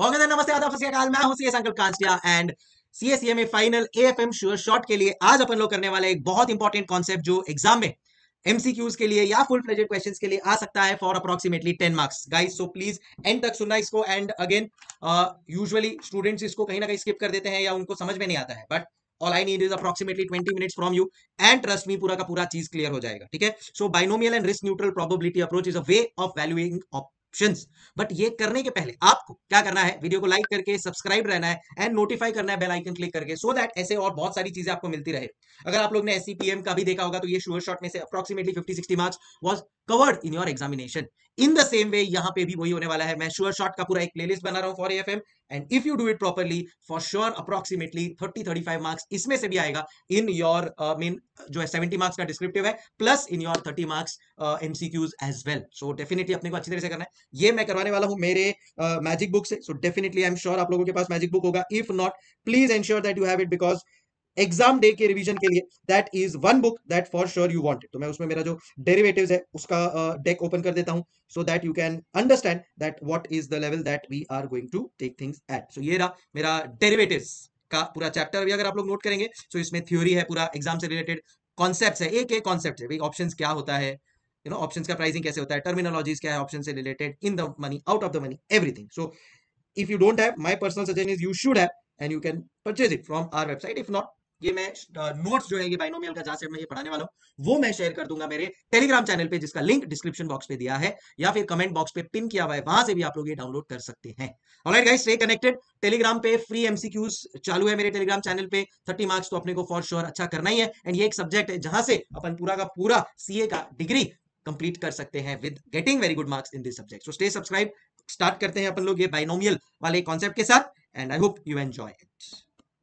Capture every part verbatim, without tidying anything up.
होगा नमस्ते आदाब सत श्री अकाल, मैं हूं सीएस अंकल कांस्टिया एंड सीएसईएमए फाइनल एएफएम श्योर शॉट के लिए आज अपन लोग करने वाले एक बहुत इंपॉर्टेंट कॉन्सेप्ट जो एग्जाम में एमसीक्यूज के लिए या फुल फ्लेजेड क्वेश्चंस के लिए आ सकता है for approximately ten marks guys. So please end तक सुनना इसको। एंड अगेन यूजुअली स्टूडेंट्स इसको कहीं ना कहीं स्किप कर देते हैं या उनको समझ में नहीं आता है, but all I need is approximately twenty minutes from you and trust me पूरा का पूरा चीज क्लियर हो जाएगा। ठीक है, so binomial and risk neutral probability approach is a way of valuing options. But ये करने के पहले आपको क्या करना है, वीडियो को लाइक करके सब्सक्राइब रहना है एंड नोटिफाई करना है बेल आइकन क्लिक करके, सो so दैट ऐसे और बहुत सारी चीजें आपको मिलती रहे। अगर आप लोग ने एससीपीएम का भी देखा होगा तो ये श्योर शॉट में से approximately fifty sixty marks was covered in your examination. In the same way यहाँ पे भी वही होने वाला है। मैं श्योर शॉट का पूरा एक प्लेलिस्ट बना रहा हूँ for AFM and if you do it properly for sure approximately thirty thirty five marks इसमें से भी आएगा इन योर मीन जो है सेवेंटी मार्क्स का डिस्क्रिप्टिव है plus in your thirty marks MCQs as well. So definitely अपने को अच्छी तरह से करना है। ये मैं करवाने वाला हूँ मेरे मैजिक uh, बुक से। So definitely I am sure आप लोगों के पास मैजिक बुक होगा। If not please ensure that you have it because exam day के रिवीजन के लिए that is one book that for sure you want. तो मैं उसमें मेरा जो डेरिवेटिव्स है उसका डेक uh, ओपन कर देता हूं so that you can understand that what is the level that we are going to take things at. So ये रहा मेरा डेरिवेटिव्स का पूरा चैप्टर। अभी अगर आप लोग नोट करेंगे तो इसमें थ्योरी है, पूरा एग्जाम से रिलेटेड कॉन्सेप्ट्स है, एक एक कॉन्सेप्ट है भाई। ऑप्शंस क्या होता है, यू नो ऑप्शंस का प्राइसिंग कैसे होता है, टर्मिनोलॉजीज क्या है ऑप्शन से related, in the money out of the money everything. So if you don't have, my personal suggestion is you should have and you can purchase it from our website. If not, ये मैं notes जो है ये binomial का जहां से मैं ये पढ़ाने वाला हूं वो मैं शेयर कर दूंगा मेरे टेलीग्राम चैनल पे, जिसका लिंक डिस्क्रिप्शन बॉक्स पे दिया है या फिर कमेंट बॉक्स पे पिन किया हुआ है, वहां से भी आप लोग ये डाउनलोड कर सकते हैं। Alright guys, stay connected. Telegram पे फ्री एमसीक्यूज चालू है मेरे टेलीग्राम चैनल पे। थर्टी मार्क्स तो अपने को फॉर श्योर अच्छा करना ही है एंड ये एक सब्जेक्ट है जहां से अपन पूरा का पूरा सीए का डिग्री कंप्लीट कर सकते हैं with getting very good marks in this subject. So stay subscribe. Start करते हैं अपन लोग ये बाइनोमियल वाले कॉन्सेप्ट के साथ and I hope you enjoy it.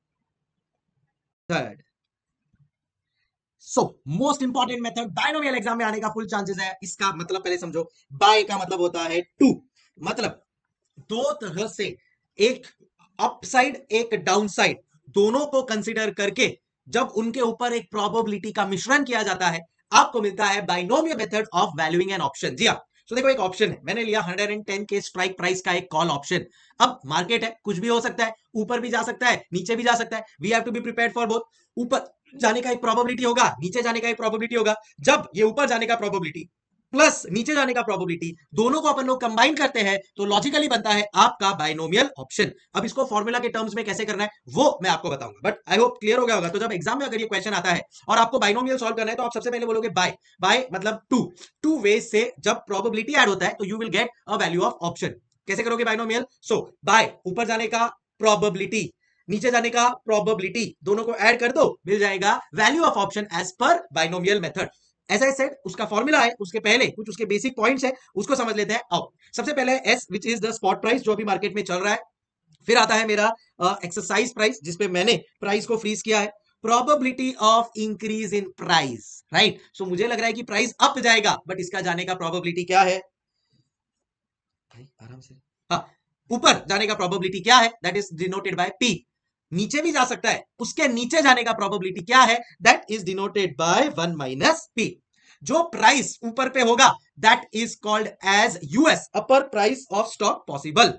Third, so most important method binomial exam में आने का फुल चांसेस है। इसका मतलब पहले समझो। बाय का मतलब होता है टू, मतलब दो तरह से, एक अपसाइड एक डाउनसाइड, दोनों को कंसीडर करके जब उनके ऊपर एक प्रोबेबिलिटी का मिश्रण किया जाता है आपको मिलता है binomial method of valuing an option. जी हाँ, तो देखो एक ऑप्शन है, मैंने लिया हंड्रेड एंड टेन के स्ट्राइक प्राइस का एक कॉल ऑप्शन। अब मार्केट है, कुछ भी हो सकता है, ऊपर भी जा सकता है नीचे भी जा सकता है। We have to be prepared for both. ऊपर जाने का एक प्रोबेबिलिटी होगा, नीचे जाने का एक प्रोबेबिलिटी होगा। जब ये ऊपर जाने का प्रोबेबिलिटी प्लस नीचे जाने का प्रोबेबिलिटी दोनों को अपन लोग कंबाइन करते हैं तो लॉजिकली बनता है आपका बाइनोमियल ऑप्शन। अब इसको फॉर्मूला के टर्म्स में कैसे करना है वो मैं आपको बताऊंगा, बट आई होप क्लियर हो गया होगा। तो जब एग्जाम में अगर ये क्वेश्चन आता है और आपको बाइनोमियल सॉल्व करना है तो आप सबसे पहले बोलोगे बाय। बाय मतलब टू। टू वेज से जब प्रोबेबिलिटी ऐड होता है तो you will get a value of option. कैसे करोगे बाइनोमियल? सो बाय, ऊपर जाने का प्रोबेबिलिटी, नीचे जाने का प्रोबेबिलिटी, दोनों को ऐड कर दो, मिल जाएगा वैल्यू ऑफ ऑप्शन एज पर binomial method. As I said, उसका फॉर्मूला है, उसके पहले कुछ उसके बेसिक पॉइंट्स है, उसको समझ लेते हैं। आओ, सबसे पहले S which is the spot price जो अभी मार्केट में चल रहा है। फिर आता है मेरा एक्सरसाइज प्राइस जिसपे मैंने प्राइस को फ्रीज किया है। Probability of increase in price, right. So मुझे लग रहा है कि प्राइस अप जाएगा, बट इसका जाने का प्रोबेबिलिटी क्या है? आराम से, हाँ, ऊपर जाने का प्रोबेबिलिटी क्या है? That is denoted by P. नीचे भी जा सकता है, उसके नीचे जाने का प्रोबेबिलिटी क्या है? That is denoted by one minus P. जो प्राइस ऊपर पे होगा that is called as US, upper price of stock possible.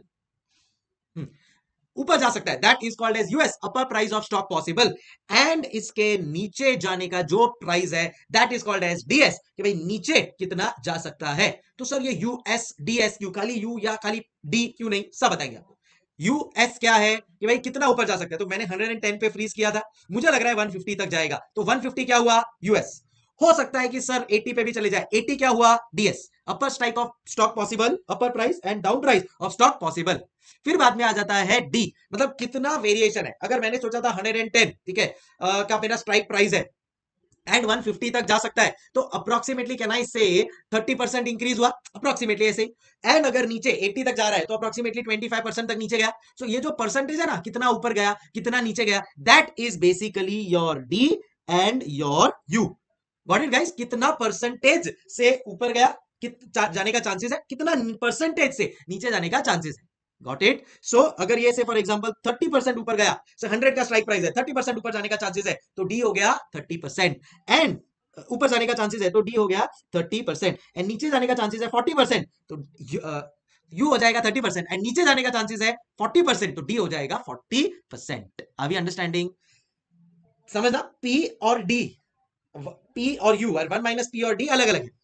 ऊपर जा सकता है, that is called as US, upper price of stock possible. And इसके नीचे जाने का जो प्राइस है that is called as DS, कि भाई नीचे कितना जा सकता है। तो सर ये यूएस डीएस क्यों, खाली यू या खाली डी क्यों नहीं, सब बताएंगे आपको। यूएस क्या है कि भाई कितना ऊपर जा सकता है। तो मैंने हंड्रेड टेन पे फ्रीज किया था, मुझे लग रहा है वन फिफ्टी तक जाएगा, तो वन फिफ्टी क्या हुआ? यूएस। हो सकता है कि सर अस्सी पे भी चले जाए, अस्सी क्या हुआ? DS, upper strike of stock possible, upper price and down price of stock possible. फिर बाद में आ जाता है डी, मतलब कितना वेरिएशन है। अगर मैंने सोचा था हंड्रेड टेन, ठीक है, uh, क्या मेरा स्ट्राइक प्राइस है एंड वन फिफ्टी तक जा सकता है, तो approximately can I say thirty percent increase हुआ, अप्रोक्सीमेटली ऐसे। एंड अगर नीचे अस्सी तक जा रहा है तो अप्रोक्सीमेटली ट्वेंटी फाइव परसेंट तक नीचे गया। सो so ये जो परसेंटेज है ना, कितना ऊपर गया कितना नीचे गया, that is basically your D and your U. Got it guys? कितना परसेंटेज से ऊपर गया जाने का चांसेस है, कितना परसेंटेज से नीचे जाने का चांसेस है। Got it? सो अगर ये से फॉर एग्जांपल थर्टी परसेंट ऊपर गया, सो हंड्रेड का स्ट्राइक प्राइस है, थर्टी परसेंट ऊपर जाने का चांसेस है, तो डी हो गया थर्टी परसेंट। एंड ऊपर जाने का चांसेस है तो डी हो गया थर्टी परसेंट, एंड नीचे जाने का चांसेस है फोर्टी परसेंट, तो यू हो जाएगा थर्टी परसेंट एंड नीचे जाने का चांसेस है फोर्टी परसेंट, तो डी हो जाएगा forty percent. Are we understanding? समझना, पी और डी, पी और यू, वन माइनस पी और डी अलग अलग है।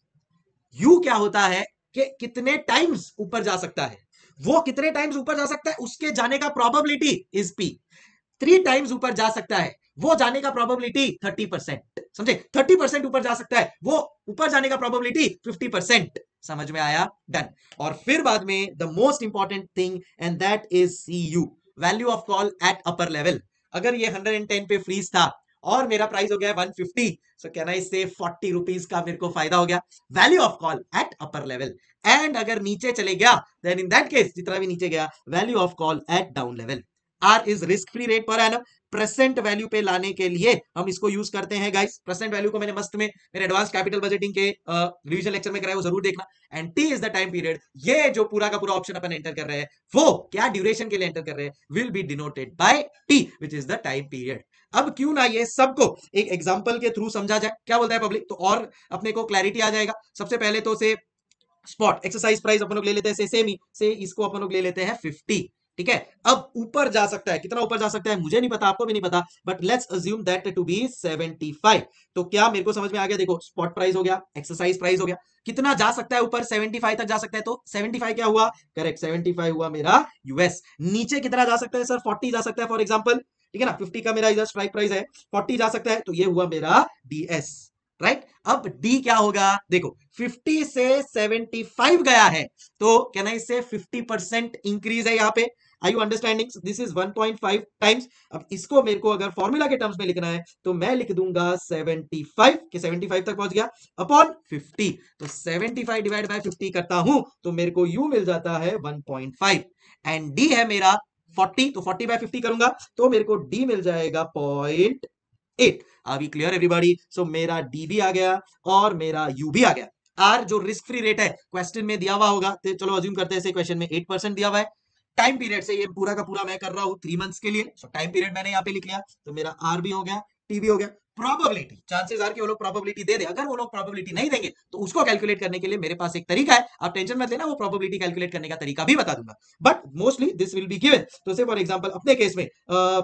यू क्या होता है कि कितने टाइम्स ऊपर जा सकता है, वो कितने टाइम्स ऊपर जा सकता है उसके जाने का probability is P. Three times ऊपर जा सकता है, वो जाने का प्रोबेबिलिटी थर्टी परसेंट, समझे? थर्टी परसेंट ऊपर जा सकता है, वो ऊपर जाने का प्रोबेबिलिटी फिफ्टी परसेंट। समझ में आया? डन। और फिर बाद में the most important thing and that is C U, value of call at upper level. अगर ये हंड्रेड एंड टेन पे फ्रीज था और मेरा प्राइस हो गया one fifty, so can I say forty rupees का मेरे को फायदा हो गया, value of call at upper level. And अगर नीचे चले गया देन इन दैट केस जितना भी नीचे गया, value of call at down level. R is risk free rate per annum. Present value पे लाने के लिए हम इसको यूज करते हैं गाइस। प्रेजेंट वैल्यू को मैंने मस्त में मेरे एडवांस कैपिटल बजटिंग के रिवीजन लेक्चर में कराया, वो जरूर देखना। And T is the time period. ये जो पूरा का पूरा ऑप्शन अपन एंटर कर रहे हैं वो क्या ड्यूरेशन के लिए एंटर कर रहे हैं, will be denoted by T which is the time period. अब क्यों ना ये सबको एक एग्जांपल के थ्रू समझा जाए, क्या बोलता है पब्लिक? तो और अपने को क्लैरिटी आ जाएगा। सबसे पहले तो से स्पॉट एक्सरसाइज प्राइस अपन लोग ले लेते हैं से सेम ही से इसको अपन लोग ले लेते हैं फिफ्टी, ठीक है? अब ऊपर जा सकता है, कितना ऊपर जा सकता है मुझे नहीं पता, आपको भी नहीं पता, but let's assume that to be seventy five. तो क्या मेरे को समझ में आ गया? देखो, स्पॉट प्राइस हो गया, एक्सरसाइज प्राइस हो गया, कितना जा सकता है ऊपर? सेवेंटी फाइव तक जा सकता है। तो सेवेंटी फाइव क्या हुआ? करेक्ट, सेवेंटी फाइव हुआ मेरा यूएस। नीचे कितना जा सकता है सर? फोर्टी जा सकता है फॉर एग्जांपल, ठीक है ना? फिफ्टी का मेरा इधर स्ट्राइक प्राइस है, फोर्टी जा सकता है, तो ये हुआ मेरा डीएस, राइट? अब डी क्या होगा? देखो, फिफ्टी से सेवेंटी फाइव गया है, तो कैन आई से फिफ्टी परसेंट इंक्रीज है यहाँ पे। Are you understanding? This is one point five times. अब इसको मेरे को अगर फॉर्मूला के टर्म्स में लिखना है तो मैं लिख दूंगा सेवेंटी फाइव के सेवेंटी फाइव तक पहुंच गया अपॉन फिफ्टी। तो seventy five divide by fifty करता हूं तो मेरे को यू मिल जाता है one point five and D है मेरा फोर्टी, तो फोर्टी बाय फिफ्टी करूंगा तो मेरे को डी मिल जाएगा point eight. Are we clear everybody? So मेरा डी भी आ गया और मेरा यू भी आ गया। आर जो रिस्क फ्री रेट है क्वेश्चन में दिया हुआ होगा, तो चलो अज्यूम करते हैं क्वेश्चन में एट परसेंट दिया हुआ है। टाइम पीरियड से ये पूरा का पूरा मैं कर रहा हूं थ्री मंथ्स के लिए, सो टाइम पीरियड मैंने यहाँ पे लिख लिया, तो मेरा आर भी हो गया, टी भी हो गया। प्रोबेबिलिटी, चांसेस आर कि वो लोग प्रोबेबिलिटी दे दे, अगर वो लोग प्रोबेबिलिटी नहीं देंगे तो उसको कैलकुलेट करने के लिए मेरे पास एक तरीका है, आप टेंशन मत लेना, वो प्रोबेबिलिटी कैलकुलेट करने का तरीका भी बता दूंगा, but mostly this will be given. तो से फॉर एग्जांपल अपने केस में आ,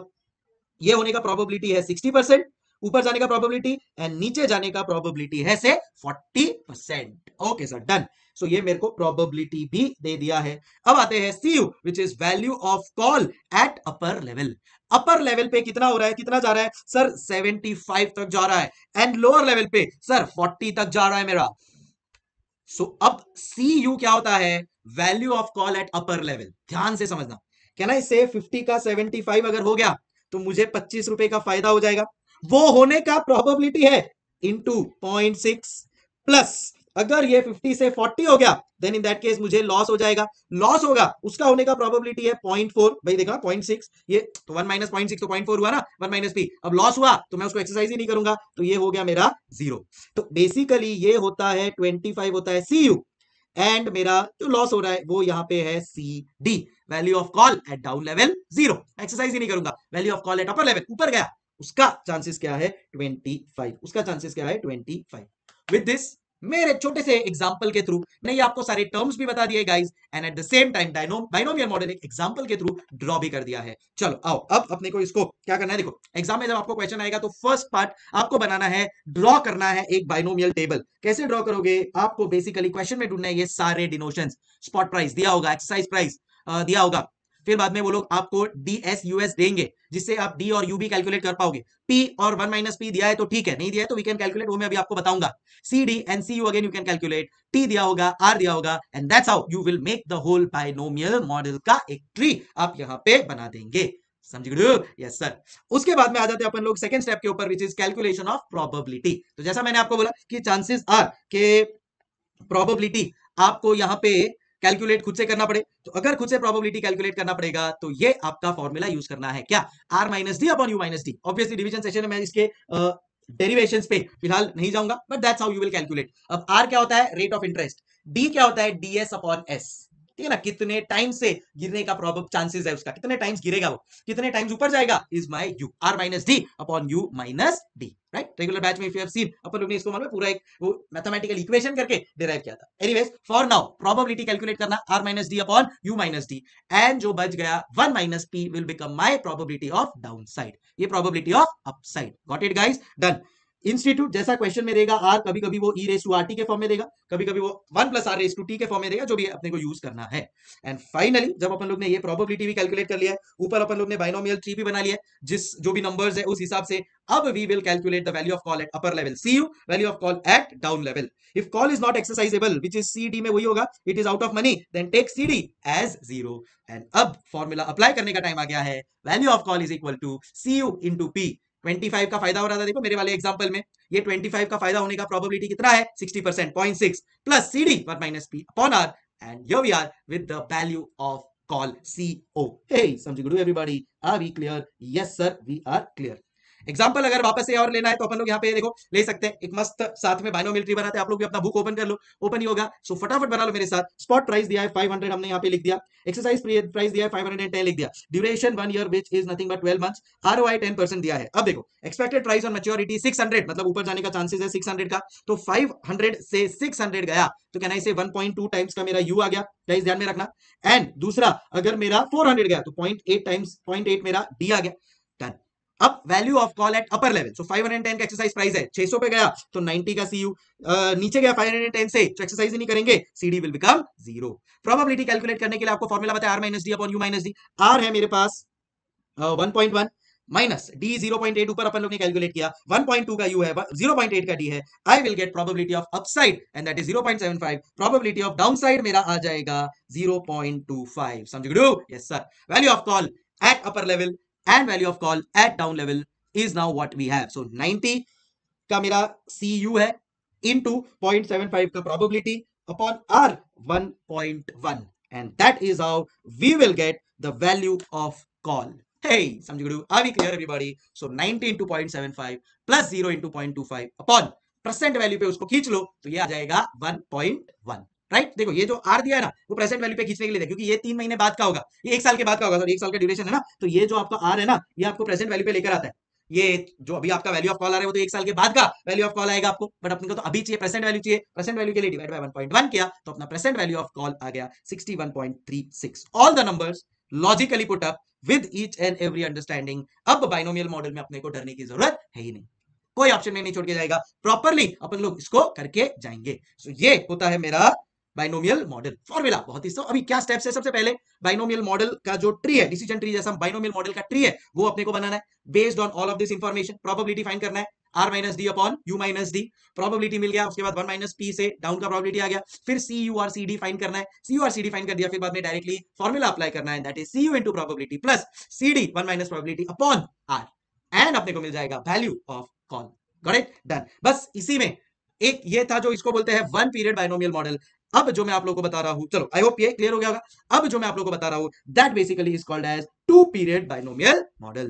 ये होने का प्रोबेबिलिटी है सिक्सटी परसेंट, ऊपर जाने का प्रोबेबिलिटी एंड नीचे जाने का प्रोबेबिलिटी है say forty percent. Okay sir, done. So ये मेरे को प्रोबेबिलिटी भी दे दिया है। अब आते हैं C U which is value of call at upper level. Upper level पे कितना हो रहा है, कितना जा रहा है सर? सेवेंटी फाइव तक जा रहा है एंड लोअर लेवल पे सर फोर्टी तक जा रहा है मेरा। सो so, अब सी यू क्या होता है? Value of call at upper level. ध्यान से समझना, कैन आई से फिफ्टी का सेवेंटी फाइव अगर हो गया तो मुझे पच्चीस रुपए का फायदा हो जाएगा, वो होने का प्रोबेबिलिटी है इनटू पॉइंट सिक्स प्लस अगर ये फिफ्टी से फोर्टी हो गया देन इन दैट केस मुझे लॉस हो जाएगा, लॉस होगा उसका होने का प्रोबेबिलिटी है पॉइंट फोर। भाई देखा, पॉइंट सिक्स, ये तो वन माइनस पॉइंट सिक्स तो पॉइंट फोर हुआ ना, वन माइनस पी। अब लॉस हुआ तो मैं उसको एक्सरसाइज ही नहीं करूंगा, तो ये हो गया मेरा जीरो। तो बेसिकली ये होता है ट्वेंटी फाइव होता है सी यू एंड मेरा जो लॉस हो रहा है वो यहाँ पे है C D, value of call at down level zero. Exercise ही नहीं करूंगा, value of call at upper level ऊपर गया, उसका चांसेस क्या है? ट्वेंटी फाइव, उसका चांसेस क्या है? Twenty five. विद दिस मेरे छोटे से एग्जांपल के थ्रू मैंने आपको सारे टर्म्स भी बता दिए guys and at the same time binomial model एक एग्जांपल के थ्रू ड्रॉ भी कर दिया है। चलो आओ, अब अपने को इसको क्या करना है? देखो, एग्जाम में जब आपको क्वेश्चन आएगा तो फर्स्ट पार्ट आपको बनाना है, ड्रॉ करना है एक बाइनोमियल टेबल। कैसे ड्रॉ करोगे? आपको बेसिकली क्वेश्चन में ढूंढना है ये सारे डिनोशंस। स्पॉट प्राइस दिया होगा, एक्सरसाइज प्राइस दिया होगा, फिर बाद में वो लोग आपको डी एस यूएस देंगे जिससे आप डी और यू भी कैलकुलेट कर पाओगे। पी और वन माइनस पी दिया है तो ठीक है, नहीं दिया है तो वी कैन कैलकुलेट, वो मैं अभी आपको बताऊंगा। C D and C U again you can calculate, T दिया होगा, आर दिया होगा and that's how you will make the whole binomial model का एक ट्री आप यहां पे बना देंगे। समझ गए? Yes sir. उसके बाद में आ जाते हैं अपन लोग सेकंड स्टेप के ऊपर which is calculation of probability. तो जैसा मैंने आपको बोला कि चांसेस आर के प्रोबेबिलिटी आपको यहां पे कैलकुलेट खुद से करना पड़े, तो अगर खुद से प्रोबेबिलिटी कैलकुलेट करना पड़ेगा तो ये आपका फॉर्मूला यूज करना है, क्या? R minus D upon U minus D. Obviously division session में मैं इसके डेरिवेशंस पे फिलहाल नहीं जाऊंगा, but that's how you will calculate. अब आर क्या होता है? Rate of interest. डी क्या होता है? DS upon S. ठीक है ना, कितने टाइम से गिरने का प्रॉबल चांसेस है उसका, कितने टाइम्स गिरेगा वो, कितने टाइम्स ऊपर जाएगा, is my U, R minus D upon U minus D, right. Regular batch में इफ यू हैव सीन अपन लोग ने इसको मालूम है पूरा एक वो मैथमेटिकल इक्वेशन करके डिराइव किया था। Anyways for now probability calculate करना, R minus D upon U minus D, and जो बच गया one minus P will become my probability of down side, ये probability of up side. Got it guys, done. Institute जैसा question में देगा R, कभी कभी वो e raise to R T के फॉर्म में देगा, कभी कभी वो one plus R raise to T के फॉर्म में देगा, जो भी अपने को यूज करना है। एंड फाइनली जब अपन लोग ने ये प्रोबेबिलिटी भी कैलकुलेट कर लिया है, ऊपर अपन लोग ने बाइनोमियल ट्री भी बना लिया है, जिस जो भी नंबर्स है उस हिसाब से अब we will calculate the value of call at upper level C U, value of call at down level. If call is not exercisable which is C D में वही होगा, it is out of money, then take C D as zero. And अब formula apply करने का time आ गया है, value of call is equal to C U into P. पच्चीस का फायदा हो रहा था देखो मेरे वाले एग्जांपल में, ये पच्चीस का फायदा होने का प्रोबेबिलिटी कितना है, साठ percent, zero point six plus cd one minus p upon r, and here we are with the value of call co। हे समझ good everybody, are we clear? Yes sir, we are clear. Example अगर वापस से और लेना है तो अपन लोग यहाँ पे देखो ले सकते हैं, एक मस्त साथ में बाइनोमियल ट्री बनाते हैं, आप लोग भी अपना बुक ओपन कर लो, ओपन ही होगा, सो फटाफट बना लो मेरे साथ। स्पॉट प्राइस दिया है पाँच सौ, हमने यहाँ पे लिख दिया, एक्सरसाइज प्राइस दिया है पाँच सौ दस लिख दिया, duration one year which is nothing but twelve months, ROI ten percent दिया है। अब देखो एक्सपेक्टेड प्राइस ऑन मैच्योरिटी छह सौ, मतलब ऊपर जाने का चांसेस है छह सौ का, तो पाँच सौ से छह सौ गया तो क्या नहीं से वन पॉइंट टू टाइम्स का मेरा यू आ गया, गाइस ध्यान में रखना। एंड दूसरा अगर मेरा चार सौ गया तो zero point eight times zero point eight मेरा डी आ गया, डन। अब value of call at upper level, so पाँच सौ दस का एक्सरसाइज प्राइस है, छह सौ पे गया तो नब्बे का सीयू, नीचे गया पाँच सौ दस से तो एक्सरसाइज ही नहीं करेंगे, CD will become zero. Probability calculate करने के लिए आपको फॉर्मूला बताया, R minus D upon U minus D. R है मेरे पास one point one minus D zero point eight, ऊपर अपन लोग ने कैलकुलेट किया, वन पॉइंट टू का यू है, ज़ीरो पॉइंट एट का डी है, I will get probability of upside and that is zero point seven five, probability of downside मेरा आ जाएगा ज़ीरो पॉइंट टू फाइव। समझ गए? Yes sir. Value of call at upper level and value of call at down level is now what we have. So ninety का मेरा C U है into zero point seven five का probability upon R one point one, and that is how we will get the value of call. Hey, समझ गए? Are we clear everybody? So ninety into zero point seven five plus zero into zero point two five upon percent value पे उसको खींच लो तो ये आ जाएगा one point one, right. देखो ये जो आर दिया है ना वो प्रेजेंट वैल्यू पे खींचने के लिए, क्योंकि ये तीन महीने बाद का होगा, ये एक साल के बाद का होगा, सर एक साल का ड्यूरेशन है ना, तो ये जो आपका आर है ना ये आपको प्रेजेंट वैल्यू पे लेकर आता है। ये जो अभी आपका वैल्यू ऑफ कॉल आ रहा है वो तो एक साल के बाद का वैल्यू ऑफ कॉल आएगा आपको, बट अपने को तो अभी चाहिए प्रेजेंट वैल्यू चाहिए, प्रेजेंट वैल्यू के लिए divide by one point one किया तो अपना प्रेजेंट वैल्यू ऑफ कॉल आ गया sixty one point three six. All the numbers logically put up with each and every understanding. अब बाइनोमियल मॉडल में अपने को डरने की जरूरत है ही नहीं, कोई ऑप्शन में नहीं छोड़ के जाएगा, प्रॉपरली अपन लोग इसको करके जाएंगे। सो so, ये होता है मेरा बाइनोमियल मॉडल फॉर्मूला। बहुत ही सो अभी क्या स्टेप्स है, सबसे पहले बाइनोमियल मॉडल का जो ट्री है, डिसीजन ट्री जैसा बाइनोमियल मॉडल का ट्री है वो अपने को बनाना है based on all of this information. Probability find करना है, R minus D upon U minus D, probability मिल गया, उसके बाद वन माइनस पी से डाउन का प्रोबेबिलिटी आ गया, फिर C U R C D find करना है, C U R C D find कर दिया, फिर बाद में डायरेक्टली फॉर्मूला अप्लाई करना है, that is C U into probability plus C D one minus probability upon R, and अपने को मिल जाएगा value of call. Got it? Done. बस इसी में एक ये था जो इसको बोलते हैं वन पीरियड बाइनोमियल मॉडल। अब जो मैं आप लोगों को बता रहा हूं, चलो आई होप ये क्लियर हो गया होगा। अब जो मैं आप लोगों को बता रहा हूं that basically is called as two period binomial model.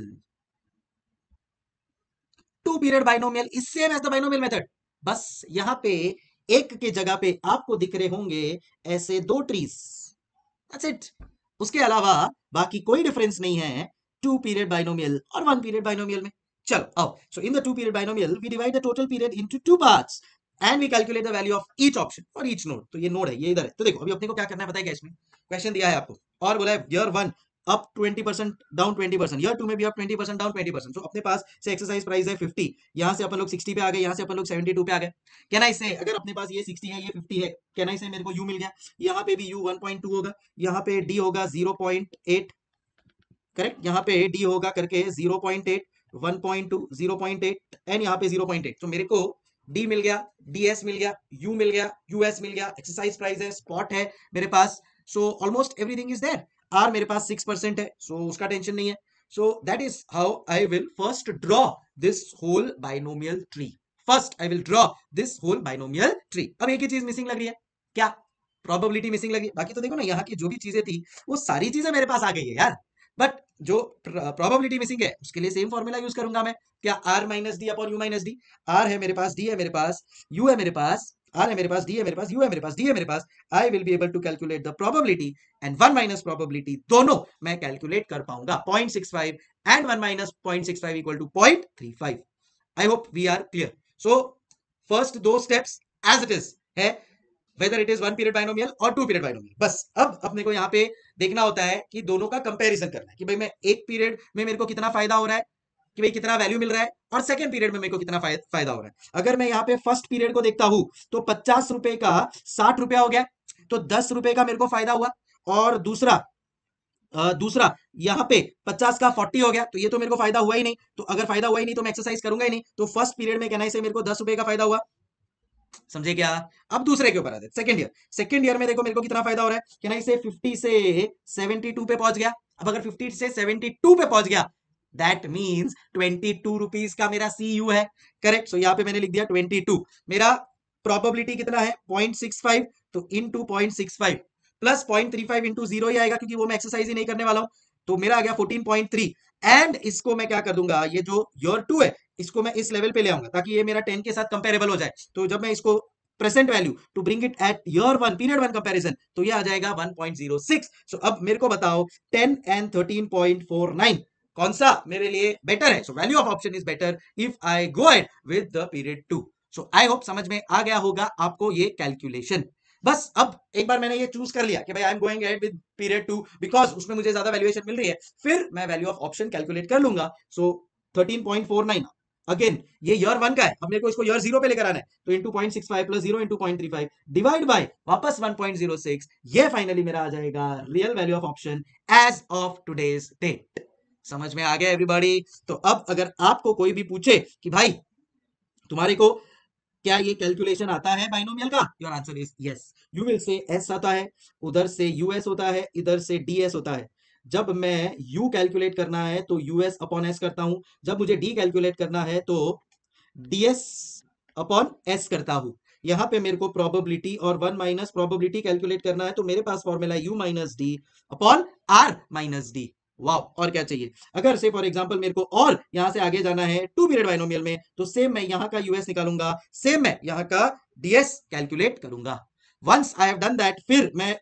Two period binomial is same as the binomial method, बस यहां पे एक के जगह पे आपको दिख रहे होंगे ऐसे दो ट्रीज, दैट्स इट। उसके अलावा बाकी कोई डिफरेंस नहीं है टू पीरियड बाइनोमियल और वन पीरियड बाइनोमियल में। चलो आओ, so in the two period binomial we divide the total period into two parts and we calculate the value of each option for each node. तो ये node है, ये इधर है, तो देखो अभी अपने को क्या करना है पता है क्या, इसमें क्वेश्चन दिया है आपको और बोला है year one up twenty percent down twenty percent, year two में भी up twenty percent down twenty percent. तो अपने पास से एक्सरसाइज प्राइस है फिफ्टी, यहां से अपन लोग सिक्सटी पे आ गए, यहां से अपन लोग सेवेंटी टू पे आ गए। कहना इससे अगर अपने पास ये सिक्सटी है ये फिफ्टी है, कहना इससे मेरे को यू मिल गया, यहाँ पे भी यू वन पॉइंट टू होगा, यहाँ पे डी होगा ज़ीरो पॉइंट एट, करेक्ट, यहाँ पे डी होगा करके zero point eight, one point two, zero point eight and यहाँ पे ज़ीरो पॉइंट एट। तो मेरे को डी मिल गया, डीएस मिल गया, यू मिल गया, यूएस मिल गया, एक्सरसाइज प्राइस है, स्पॉट है मेरे पास, so almost everything is there. R मेरे पास सिक्स परसेंट है, सो so उसका टेंशन नहीं है। So that is how I will first draw this whole binomial tree. First I will draw this whole binomial tree. अब एक ही चीज मिसिंग लग रही है, क्या? प्रोबेबिलिटी मिसिंग लगी, बाकी तो देखो ना यहाँ की जो भी चीजें थी वो सारी चीजें मेरे पास आ गई है यार, बट जो प्रोबेबिलिटी मिसिंग है उसके लिए सेम फॉर्मूला यूज करूंगा मैं, क्या? R minus D upon U minus D. R है मेरे पास, डी है मेरे पास, यू है मेरे पास, आर है मेरे पास, डी है मेरे पास, यू है मेरे पास, डी है मेरे पास, I will be able to calculate the probability and one minus probability दोनों मैं कैलकुलेट कर पाऊंगा. Point six five and one minus point six five equal to point three five. I hope we are clear. So first दो steps as it is है, whether it is one period binomial और two period binomial. बस अब अपने को यहाँ पे देखना होता है कि दोनों का कंपैरिजन करना है कि भाई मैं एक पीरियड में मेरे को कितना फायदा हो रहा है, कि भाई कितना वैल्यू मिल रहा है, और सेकंड पीरियड में मेरे को कितना फायदा हो रहा है. अगर मैं यहाँ पे फर्स्ट पीरियड को देखता हूं तो पचास रुपए का साठ रुपया हो गया, तो दस रुपए का मेरे को फायदा हुआ. और दूसरा आ, दूसरा यहाँ पे पचास का फोर्टी हो गया, तो ये तो मेरे को फायदा हुआ ही नहीं. तो अगर फायदा हुआ ही नहीं तो मैं एक्सरसाइज करूंगा ही नहीं. तो फर्स्ट पीरियड में कहना है से मेरे को दस रुपए का फायदा हुआ. समझे क्या? अब दूसरे के ऊपर आते हैं, सेकंड ईयर. सेकंड ईयर में देखो मेरे को कितना फायदा हो रहा है, कहना इसे फिफ्टी से सेवेंटी टू पे पहुंच गया. अब अगर फिफ्टी से सेवेंटी टू पे पहुंच गया, that means twenty two rupees का मेरा सी यू है. करेक्ट. सो यहाँ पे मैंने लिख दिया ट्वेंटी टू. मेरा प्रोबेबिलिटी कितना है? Point six five. तो into point six five plus point three five into zero ही आएगा, क्योंकि वो मैं एक्सरसाइज ही नहीं करने वाला हूं. तो मेरा आ गया फोर्टीन पॉइंट थ्री. एंड इसको मैं क्या कर दूंगा, ये जो योर टू है इसको मैं इस लेवल पे ले आऊंगा ताकि ये मेरा टेन के साथ कंपेरेबल हो जाए. तो जब मैं इसको present value to bring it at year one period one comparison, तो ये आ जाएगा one point zero six. So अब मेरे को बताओ ten and thirteen point four nine कौन सा मेरे लिए बेटर है. So value of option is better if I go at with the period two. So I hope समझ में आ गया होगा आपको ये कैलकुलेशन. बस अब एक बार मैंने ये चूज कर लिया कि भाई I am going at with period two because उसमें मुझे ज्यादा वैल्यूएशन मिल रही है, फिर मैं वैल्यू ऑफ ऑप्शन कैलकुलेट कर लूंगा. So thirteen point four nine again ये ईयर वन का है, अब मेरे को इसको ईयर जीरो पे लेकर आना है. तो into point six five plus zero into point three five divide by वापस वन पॉइंट जीरो सिक्स. ये फाइनली मेरा आ जाएगा real value of option as of today's date. समझ में आ गया एवरीबॉडी? तो अब अगर आपको कोई भी पूछे कि भाई तुम्हारे को क्या ये कैलकुलेशन आता है बाइनोमियल का, your answer is yes. You will say S आता है, उधर से यूएस होता है, इधर से डीएस होता है. जब मैं u कैलकुलेट करना है तो यूएस अपॉन एस करता हूं, जब मुझे d कैलकुलेट करना है तो ds अपॉन एस करता हूं. यहां पे मेरे को प्रोबेबिलिटी और वन माइनस प्रोबेबिलिटी कैलकुलेट करना है, तो मेरे पास फॉर्मूला है u minus D upon R minus D. वाह, और क्या चाहिए? अगर से फॉर एग्जांपल मेरे को और यहां से आगे जाना है टू पीरियड बाइनोमियल में, तो सेम मैं यहां का यूएस निकालूंगा, सेम मैं यहां का डीएस कैलकुलेट करूंगा. Once I have done that, फिर मैं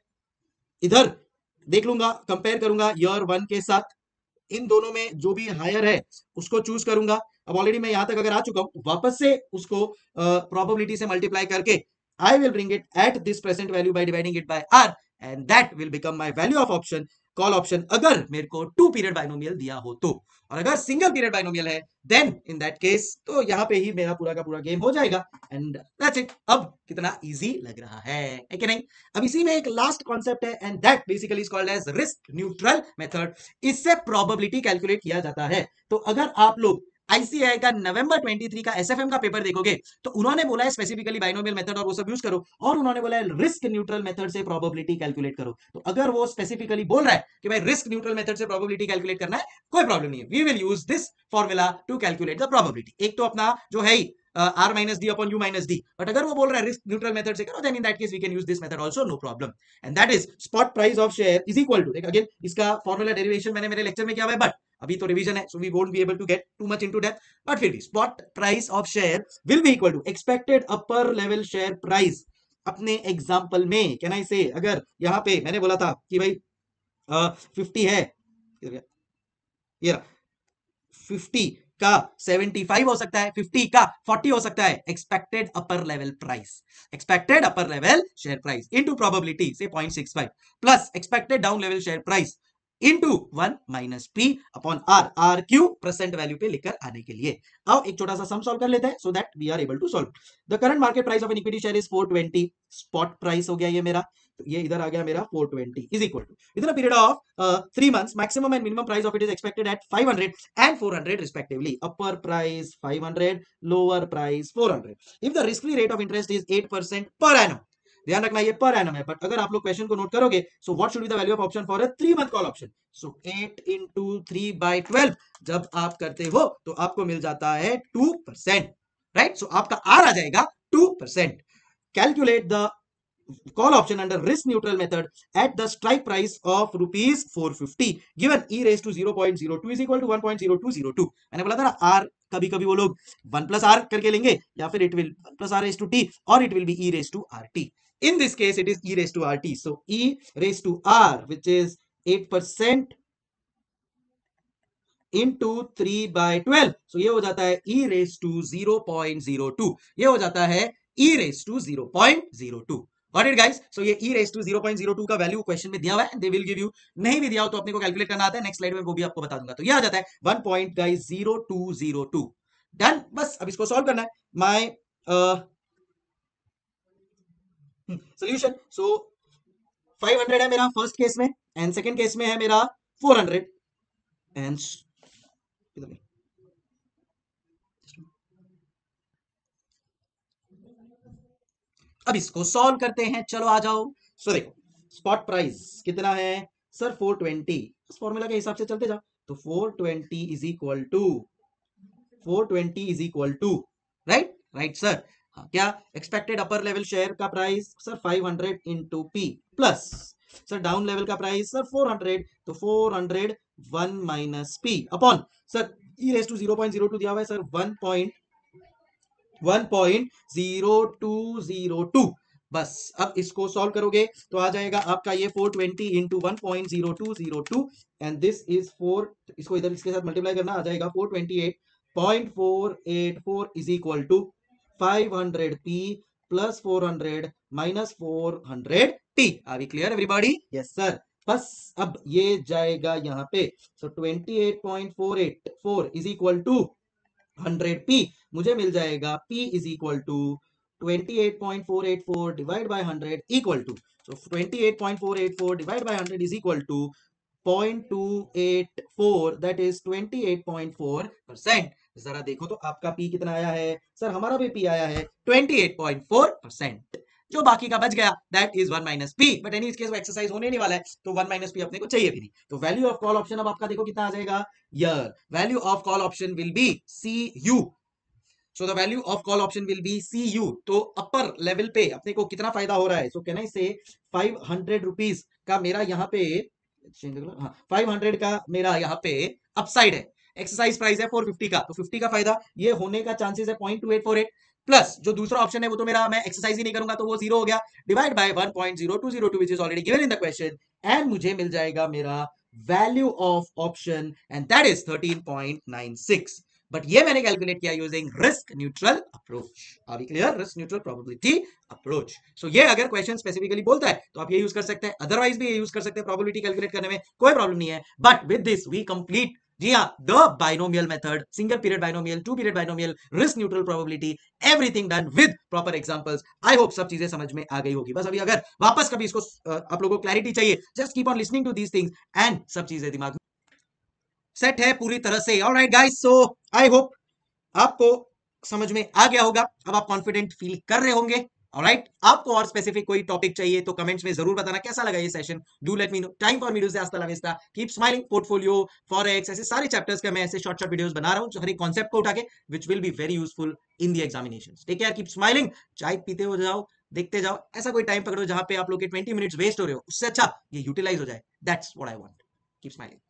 इधर देख लूंगा, कंपेयर करूंगा ईयर वन के साथ. इन दोनों में जो भी हायर है उसको चूज करूंगा. अब ऑलरेडी मैं यहां तक अगर आ चुका हूं, वापस से उसको प्रोबेबिलिटी से मल्टीप्लाई करके I will bring it at this present value by dividing it by R, and that will become my value of option, call option, अगर मेरे को टू पीरियड बाइनोमियल दिया हो तो. और अगर सिंगल पीरियड बाइनोमियल है देन इन दैट केस तो यहां पे ही मेरा पूरा का पूरा गेम हो जाएगा. And that's it. अब कितना इजी लग रहा है, है कि नहीं? अब इसी में एक लास्ट कॉन्सेप्ट है and that basically is called as risk neutral method. इससे प्रोबेबिलिटी कैलकुलेट किया जाता है. तो अगर आप लोग आईसीएआई का नवंबर तेईस का एसएफएम का पेपर देखोगे तो उन्होंने बोला है स्पेसिफिकली बाइनोमियल मेथड और वो सब यूज करो, और उन्होंने बोला है रिस्क न्यूट्रल मेथड से प्रोबेबिलिटी कैलकुलेट करो. तो अगर वो स्पेसिफिकली बोल रहा है कि भाई रिस्क न्यूट्रल मेथड से प्रोबेबिलिटी कैलकुलेट करना है, कोई प्रॉब्लम नहीं है. We will use this formula to calculate the probability. एक तो अपना जो है R minus D upon U minus D, but अगर वो बोल रहा है रिस्क न्यूट्रल मेथड से करो, then in that case we can use this method also, no problem. And that is spot price of share is equal to, again इसका formula derivation मैंने मेरे लेक्चर में किया हुआ है, बट अभी तो रिवीजन है, so we won't be able to get too much into depth. But फिर भी spot price of share will be equal to expected upper level share price. अपने एग्जांपल में कहना इसे, अगर यहां पे मैंने बोला था कि भाई फिफ्टी है, ये फिफ्टी का सेवेंटी फाइव हो सकता है, फिफ्टी का फोर्टी हो सकता है. Expected upper level price, expected upper level share price into probability से point six five plus expected down level share price into one minus P upon R, R Q present value पे लेकर आने के लिए. अब एक छोटा सा सम सॉल्व कर लेते हैं so that we are able to solve. The current market price of an equity share is four twenty. Spot price हो गया ये मेरा, तो ये इधर आ गया मेरा four twenty is equal to with a period of three months maximum and minimum price of it is expected at five hundred and four hundred respectively. Upper price five hundred, lower price four hundred. If the risk free rate of interest is eight percent per annum, ध्यान रखना ये per annum है, but अगर आप लोग question को note करोगे, so what should be the value of option for a three month call option. So eight into three by twelve जब आप करते हो तो आपको मिल जाता है टू परसेंट, राइट. सो आपका आर आ जाएगा two percent. Calculate the call option under risk neutral method at the strike price of rupees four fifty given e raised to zero point zero two is equal to one point zero two zero two. मैंने बोला था ना r कभी कभी वो लोग one plus are करके लेंगे, या फिर it will one plus R raise to T, और it will be E raise to R T. In this case, it is e raised to rt. So e raised to r, which is eight percent into three by twelve. So ये हो जाता है e raised to zero point zero two. ये हो जाता है e raised to zero point zero two. Got it guys? So ये e raised to zero point zero two का वैल्यू क्वेश्चन में दिया हुआ है. They will give you. नहीं भी दिया हो तो अपने को कैलकुलेट करना आता है. नेक्स्ट स्लाइड में वो भी आपको बता दूंगा. तो ये आ जाता है one point guys zero two zero two. Done. बस अब इसको सॉल्व करना है. My solution. So five hundred है मेरा फर्स्ट केस में, एंड सेकंड केस में है मेरा four hundred. एंड अब इसको सॉल्व करते हैं. चलो आ जाओ. सो देखो स्पॉट प्राइस कितना है सर, four twenty. इस फॉर्मूला के हिसाब से चलते जाओ. तो four twenty is equal to four twenty is equal to right right sir. हाँ, क्या एक्सपेक्टेड अपर लेवल शेयर का price sir five hundred into p plus sir down level का प्राइस सर four hundred. तो four hundred one minus P upon sir e raise to zero point zero two दिया हुआ है sir one point one point zero two zero two. बस अब इसको solve करोगे तो आ जाएगा आपका ये four twenty into one point zero two zero two, and this is four. इसको इधर इसके साथ मल्टीप्लाई करना, आ जाएगा four twenty-eight point four eight four is equal to five hundred p plus four hundred minus four hundred p. Are we clear everybody? Yes sir. बस अब ये जाएगा यहाँ पे. so twenty-eight point four eight four is equal to one hundred p. मुझे मिल जाएगा p is equal to twenty-eight point four eight four divided by one hundred equal to, so twenty-eight point four eight four divided by one hundred is equal to zero point two eight four, that is twenty-eight point four percent. जरा देखो तो आपका P कितना आया है sir, हमारा भी P आया है twenty-eight point four percent. जो बाकी का बच गया that is one minus p, but any case वो एक्सरसाइज होने नहीं वाला है तो वन माइनस पी अपने को चाहिए भी नहीं. तो वैल्यू ऑफ कॉल ऑप्शन अब आपका देखो कितना आ जाएगा. Your value of call option will be C U. So the value of call option will be C U. तो अपर लेवल पे अपने को कितना फायदा हो रहा है. सो कैन आई से फाइव हंड्रेड रुपीज का मेरा यहाँ पे हाँ फाइव हंड्रेड का मेरा यहाँ पे अपसाइड है. एक्सरसाइज प्राइस है four fifty का, तो fifty का फायदा ये होने का चांसेस है zero point two eight four eight, plus जो दूसरा ऑप्शन है वो तो मेरा मैं एक्सरसाइज ही नहीं करूंगा तो वो जीरो हो गया, divide by one point zero two zero two which is already given in the question, and मुझे मिल जाएगा मेरा value of option and that is thirteen point nine six. But ये मैंने कैलकुलेट किया using risk neutral approach. Are we clear? Risk neutral probability approach. So ये अगर question specifically बोलता है तो आप ये यूज कर सकते हैं, अदरवाइज भी ये यूज कर सकते हैं. प्रोबेबिलिटी कैलकुलेट करने में कोई प्रॉब्लम नहीं है. But with this we complete जी हाँ the binomial method, single period binomial, two period binomial, risk neutral probability, everything done with proper examples. I hope सब चीजें समझ में आ गई होगी. बस अभी अगर वापस कभी इसको आप लोगों को क्लैरिटी चाहिए, just keep on listening to these things and सब चीजें दिमाग में सेट है पूरी तरह से. Alright guys, so I hope आपको समझ में आ गया होगा. अब आप कॉन्फिडेंट फील कर रहे होंगे. ऑलराइट, आपको और स्पेसिफिक कोई टॉपिक चाहिए तो कमेंट्स में जरूर बताना कैसा लगा ये session. Do let me know. Time for मीडियो से हasta la vista. Keep smiling. Portfolio, forex, ऐसे सारे चैप्टर्स का मैं ऐसे शॉर्ट शॉर्ट वीडियोस बना रहा हूं जो हर एक कॉन्सेप्ट को उठा के which will be very useful in the examinations. Take care, keep smiling. चाय पीते हो जाओ, देखते जाओ. ऐसा कोई टाइम पकड़ो जहां पे आप लोग के ट्वेंटी मिनट्स वेस्ट हो रहे हो, उससे अच्छा ये यूटिलाइज हो जाए. That's what I want. Keep smiling.